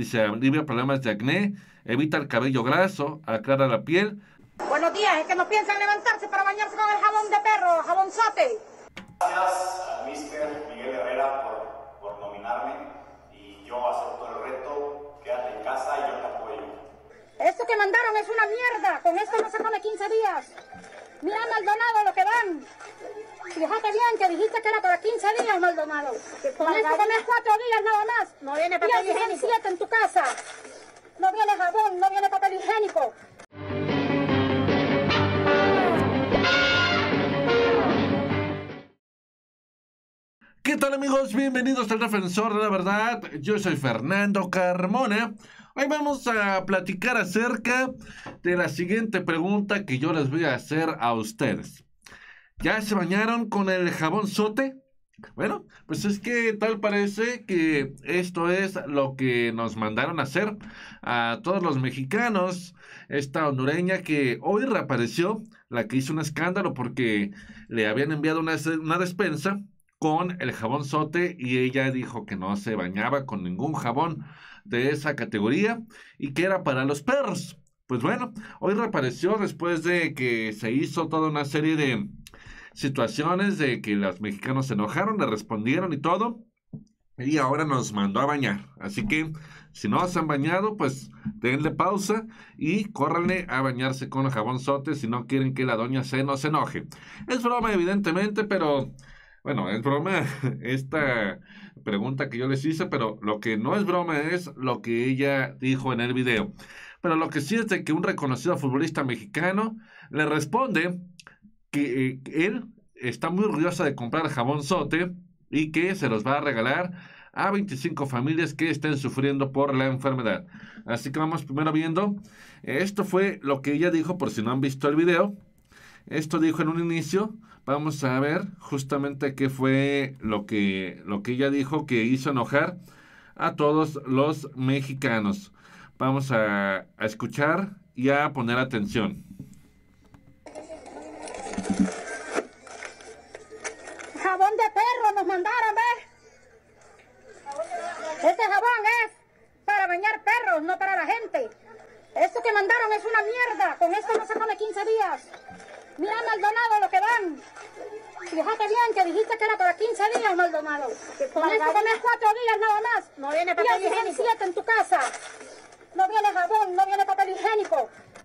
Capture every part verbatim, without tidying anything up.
Dice, alivia problemas de acné, evita el cabello graso, aclara la piel. Buenos días, es que no piensan levantarse para bañarse con el jabón de perro, jabonzote. Gracias al mister Miguel Herrera por, por nominarme y yo acepto el reto. Quédate en casa y yo te apoyo. Esto que mandaron es una mierda, con esto no se come quince días. Mira, Maldonado, lo que dan. Fíjate bien que dijiste que era para quince días, Maldonado. Con esto comes cuatro días nada más. No viene papel higiénico. siete en tu casa. No viene jabón, no viene papel higiénico. ¿Qué tal, amigos? Bienvenidos al Defensor de la Verdad. Yo soy Fernando Carmona. Hoy vamos a platicar acerca de la siguiente pregunta que yo les voy a hacer a ustedes. ¿Ya se bañaron con el jabonzote? Bueno, pues es que tal parece que esto es lo que nos mandaron a hacer a todos los mexicanos. Esta hondureña que hoy reapareció, la que hizo un escándalo porque le habían enviado una, una despensa con el jabonzote y ella dijo que no se bañaba con ningún jabón de esa categoría y que era para los perros. Pues bueno, hoy reapareció después de que se hizo toda una serie de situaciones de que los mexicanos se enojaron, le respondieron y todo, y ahora nos mandó a bañar. Así que si no se han bañado, pues denle pausa y córranle a bañarse con el jabonzote si no quieren que la doña C no se enoje. Es broma, evidentemente, pero bueno, es broma esta pregunta que yo les hice, pero lo que no es broma es lo que ella dijo en el video. Pero lo que sí es de que un reconocido futbolista mexicano le responde que eh, él está muy orgulloso de comprar jabonzote y que se los va a regalar a veinticinco familias que estén sufriendo por la enfermedad. Así que vamos primero viendo. Esto fue lo que ella dijo, por si no han visto el video. Esto dijo en un inicio. Vamos a ver justamente qué fue lo que, lo que ella dijo que hizo enojar a todos los mexicanos. Vamos a, a escuchar y a poner atención. Jabón de perro nos mandaron, ¿ves? Este jabón es para bañar perros, no para la gente. Esto que mandaron es una mierda, con esto no se come quince días. Mira, Maldonado, lo que dan. Fíjate bien que dijiste que era para quince días, Maldonado. Con esto comes cuatro días nada más. No viene papel higiénico. siete en tu casa. No viene jabón, no viene papel higiénico.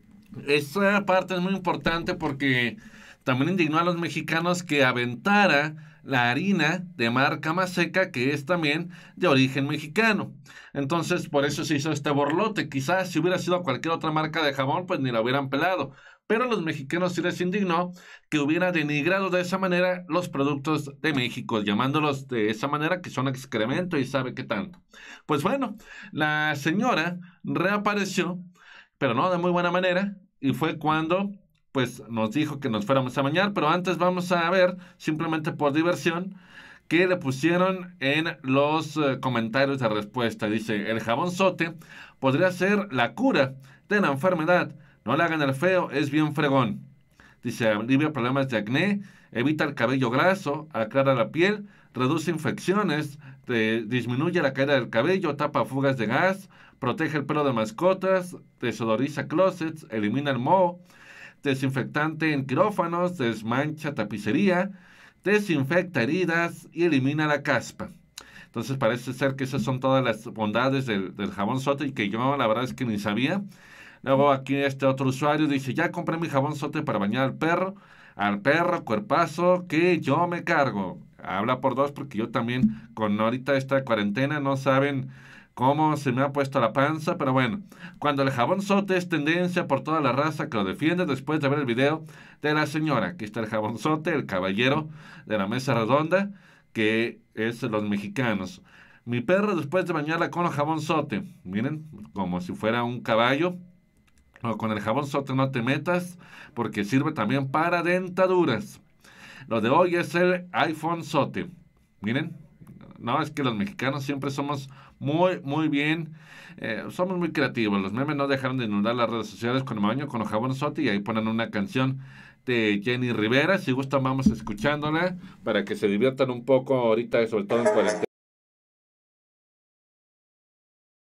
Esa parte es muy importante porque también indignó a los mexicanos que aventara la harina de marca Maseca, que es también de origen mexicano. Entonces, por eso se hizo este borlote. Quizás si hubiera sido cualquier otra marca de jabón, pues ni la hubieran pelado. Pero a los mexicanos sí les indignó que hubiera denigrado de esa manera los productos de México, llamándolos de esa manera que son excremento y sabe qué tanto. Pues bueno, la señora reapareció, pero no de muy buena manera, y fue cuando pues nos dijo que nos fuéramos a bañar, pero antes vamos a ver, simplemente por diversión, que le pusieron en los uh, comentarios de respuesta. Dice, el jabonzote podría ser la cura de la enfermedad. No le hagan el feo, es bien fregón. Dice, alivia problemas de acné, evita el cabello graso, aclara la piel, reduce infecciones, te, disminuye la caída del cabello, tapa fugas de gas, protege el pelo de mascotas, desodoriza closets, elimina el moho, desinfectante en quirófanos, desmancha tapicería, desinfecta heridas y elimina la caspa. Entonces parece ser que esas son todas las bondades del, del jabonzote y que yo la verdad es que ni sabía. Luego aquí este otro usuario dice, ya compré mi jabonzote para bañar al perro, al perro cuerpazo que yo me cargo. Habla por dos porque yo también con ahorita esta cuarentena no saben cómo se me ha puesto la panza, pero bueno, cuando el jabonzote es tendencia por toda la raza que lo defiende después de ver el video de la señora. Aquí está el jabonzote, el caballero de la mesa redonda, que es los mexicanos. Mi perro después de bañarla con el jabonzote, miren, como si fuera un caballo. No, con el jabonzote no te metas porque sirve también para dentaduras. Lo de hoy es el iPhonezote. Miren, no, es que los mexicanos siempre somos muy, muy bien, eh, somos muy creativos. Los memes no dejaron de inundar las redes sociales con el baño con el jabonzote y ahí ponen una canción de Jenny Rivera. Si gustan vamos escuchándola para que se diviertan un poco ahorita, sobre todo en cuarentena.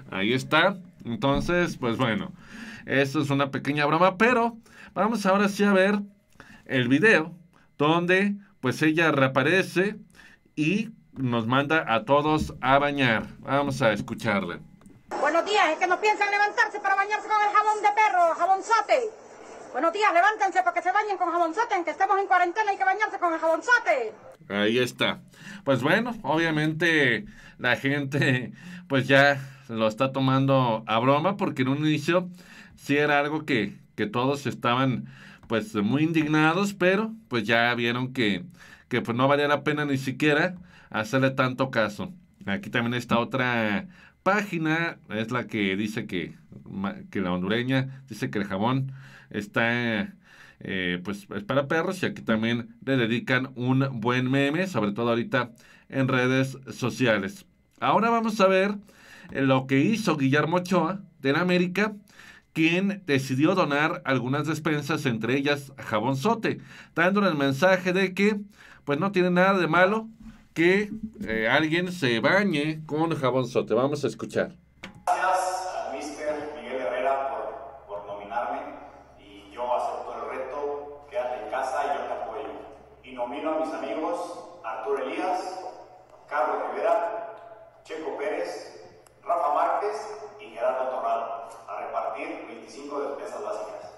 Ahí está. Entonces, pues bueno, eso es una pequeña broma, pero vamos ahora sí a ver el video donde pues ella reaparece y nos manda a todos a bañar. Vamos a escucharle. Buenos días, es que no piensan levantarse para bañarse con el jabón de perro, jabonzote. Buenos días, levántense para que se bañen con jabonzote, en que estemos en cuarentena hay que bañarse con el jabonzote. Ahí está. Pues bueno, obviamente la gente pues ya lo está tomando a broma porque en un inicio sí era algo que, que todos estaban pues muy indignados, pero pues ya vieron que, que pues no valía la pena ni siquiera hacerle tanto caso. Aquí también está otra página, es la que dice que, que la hondureña dice que el jabón está eh, pues es para perros y aquí también le dedican un buen meme, sobre todo ahorita en redes sociales. Ahora vamos a ver lo que hizo Guillermo Ochoa de la América, quien decidió donar algunas despensas, entre ellas jabonzote, dándole el mensaje de que pues no tiene nada de malo que eh, alguien se bañe con jabonzote. Vamos a escuchar. Gracias al míster Miguel Herrera por, por nominarme y yo acepto el reto, quédate en casa y yo te apoyo. Y nomino a mis amigos Arturo Elías, Carlos Rivera, Checo Pérez, Rafa Márquez y Gerardo Torrado a repartir veinticinco despensas básicas.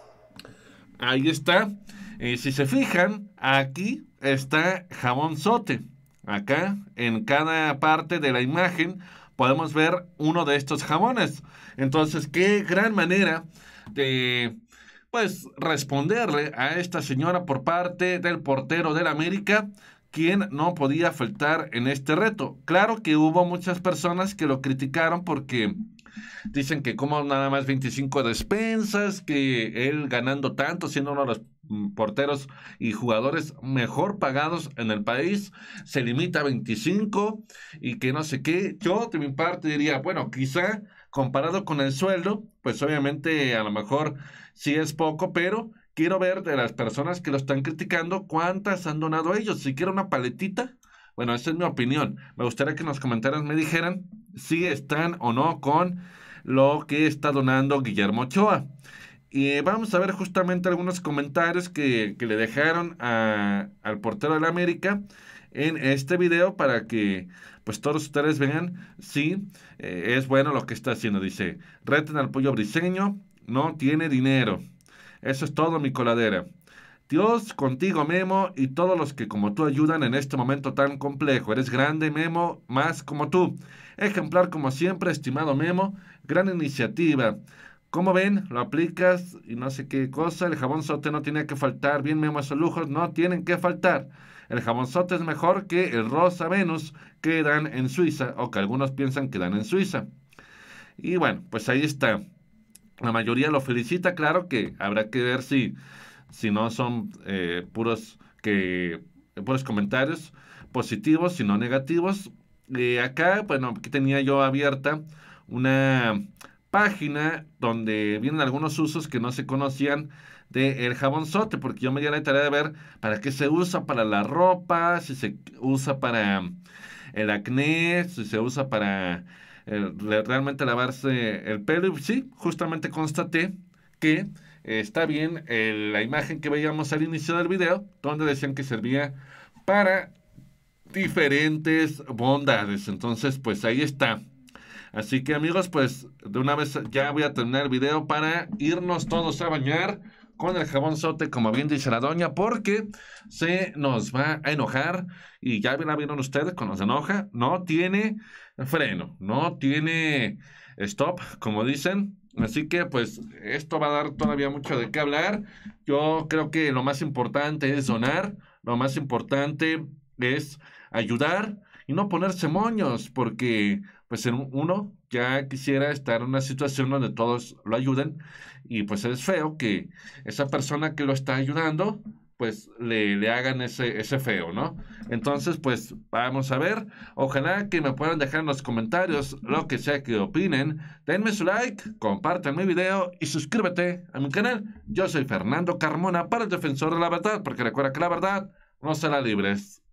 Ahí está. Eh, si se fijan, aquí está jabonzote. Acá, en cada parte de la imagen, podemos ver uno de estos jabones. Entonces, qué gran manera de, pues, responderle a esta señora por parte del portero del América, quien no podía faltar en este reto. Claro que hubo muchas personas que lo criticaron porque dicen que como nada más veinticinco despensas, que él ganando tanto, siendo uno de los porteros y jugadores mejor pagados en el país, se limita a veinticinco y que no sé qué. Yo de mi parte diría, bueno, quizá comparado con el sueldo, pues obviamente a lo mejor sí es poco, pero quiero ver de las personas que lo están criticando cuántas han donado ellos. Si quiero una paletita, bueno, esa es mi opinión. Me gustaría que en los comentarios me dijeran si están o no con lo que está donando Guillermo Ochoa. Y vamos a ver justamente algunos comentarios que, que le dejaron a, al portero de la América en este video para que pues todos ustedes vean si eh, es bueno lo que está haciendo. Dice, reten al pollo briseño, no tiene dinero. Eso es todo, mi coladera. Dios contigo, Memo, y todos los que como tú ayudan en este momento tan complejo. Eres grande, Memo, más como tú. Ejemplar como siempre, estimado Memo. Gran iniciativa. Como ven, lo aplicas y no sé qué cosa. El jabonzote no tiene que faltar. Bien, Memo, esos lujos no tienen que faltar. El jabonzote es mejor que el Rosa Venus que dan en Suiza, o que algunos piensan que dan en Suiza. Y bueno, pues ahí está. La mayoría lo felicita, claro que habrá que ver si, si no son eh, puros, que, puros comentarios positivos, sino negativos. Eh, acá, bueno, aquí tenía yo abierta una página donde vienen algunos usos que no se conocían del jabonzote, porque yo me di la tarea de ver para qué se usa, para la ropa, si se usa para el acné, si se usa para eh, realmente lavarse el pelo. Y sí, justamente constaté que eh, está bien eh, la imagen que veíamos al inicio del video, donde decían que servía para diferentes bondades. Entonces, pues ahí está. Así que amigos, pues de una vez ya voy a terminar el video para irnos todos a bañar con el jabonzote, como bien dice la doña, porque se nos va a enojar. Y ya la vieron ustedes, cuando se enoja, no tiene freno, no tiene stop, como dicen. Así que pues esto va a dar todavía mucho de qué hablar. Yo creo que lo más importante es donar, lo más importante es ayudar y no ponerse moños, porque pues uno ya quisiera estar en una situación donde todos lo ayuden y pues es feo que esa persona que lo está ayudando pues le, le hagan ese, ese feo, ¿no? Entonces pues vamos a ver, ojalá que me puedan dejar en los comentarios lo que sea que opinen. Denme su like, compartan mi video y suscríbete a mi canal. Yo soy Fernando Carmona para el Defensor de la Verdad, porque recuerda que la verdad no será libres.